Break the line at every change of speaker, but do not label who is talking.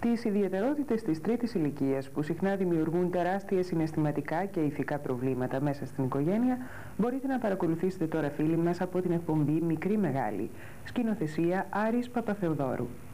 Τις ιδιαιτερότητες της τρίτης ηλικίας, που συχνά δημιουργούν τεράστια συναισθηματικά και ηθικά προβλήματα μέσα στην οικογένεια, μπορείτε να παρακολουθήσετε τώρα, φίλοι μας, από την εκπομπή Μικρή Μεγάλη. Σκηνοθεσία Άρης Παπαθεοδόρου.